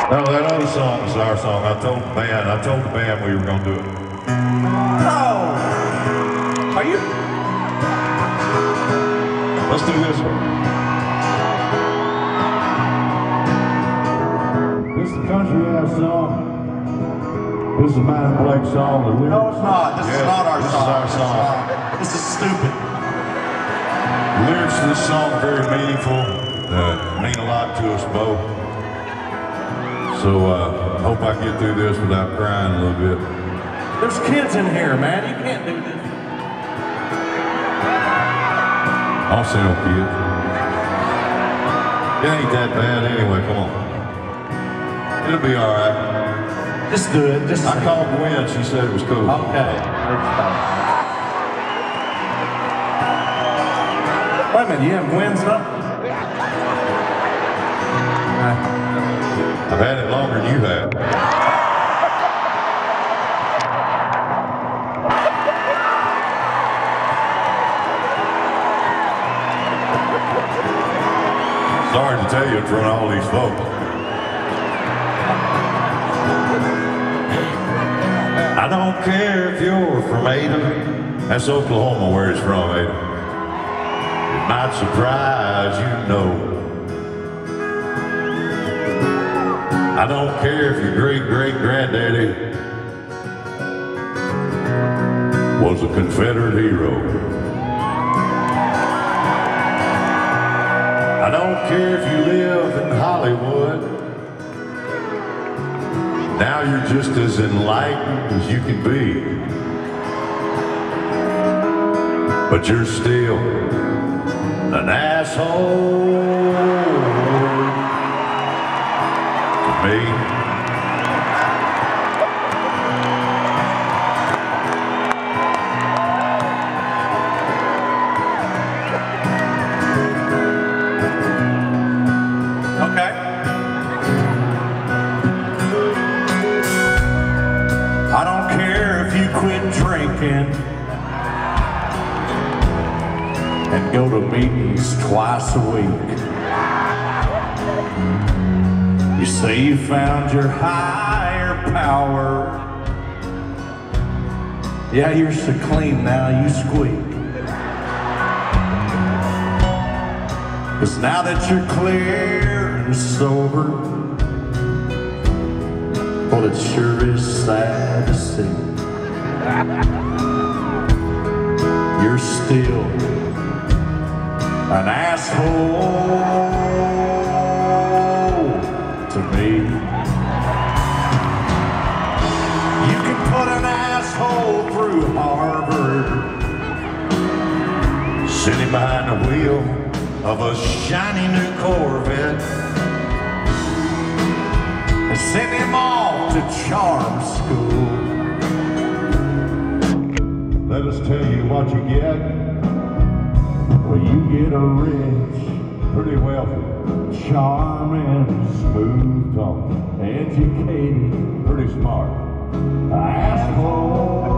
No, that other song was our song. I told the band we were gonna do it. Oh! Are you? Let's do this one. This is a country ass song. This is Matt and Blake's song. The lyrics. No, it's not. This is not our song. This is our song. This is stupid. The lyrics to this song are very meaningful. Mean a lot to us both. So hope I get through this without crying a little bit. There's kids in here, man. You can't do this. I don't see no kids. It ain't that bad anyway. Come on. It'll be all right. Just do it. Just I called Gwen. She said it was cool. Okay. Wait a minute. You have Gwen's number? I've had it longer than you have. Sorry to tell you in front of all these folks. I don't care if you're from Ada. That's Oklahoma where it's from, Ada. It might surprise you to know. I don't care if your great-great-granddaddy was a Confederate hero. I don't care if you live in Hollywood. Now you're just as enlightened as you can be. But you're still an asshole to me. I don't care if you quit drinking and go to meetings twice a week. You say you found your higher power. Yeah, you're so clean now, you squeak. 'Cause now that you're clear and sober, well, it sure is sad to see. You're still an asshole to me. You can put an asshole through Harvard, Sitting behind the wheel of a shiny new Corvette, and send him off to charm school. let us tell you what you get. Well, you get a rich, pretty wealthy, charming, smooth talking, educated, pretty smart asshole.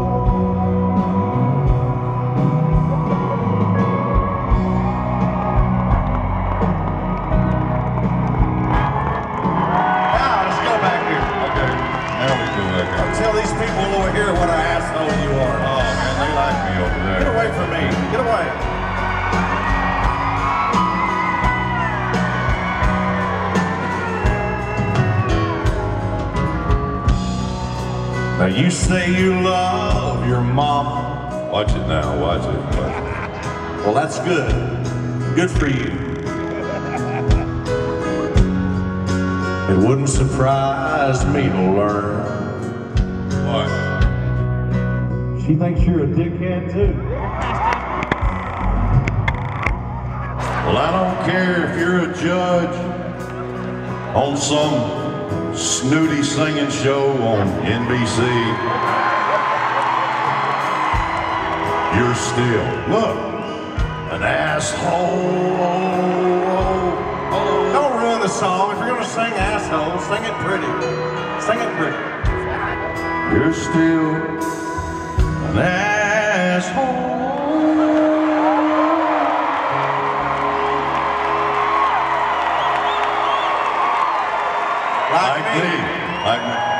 Tell these people over here what an asshole you are. Oh man, they like me over there. Get away from me. Get away. Now you say you love your mama. Watch it now, watch it. Well, that's good. Good for you. It wouldn't surprise me to learn. What? She thinks you're a dickhead too. Well, I don't care if you're a judge on some snooty singing show on NBC. You're still, look, an asshole. Don't ruin the song. If you're gonna sing asshole, sing it pretty. Sing it pretty. You're still an asshole. Right Like me.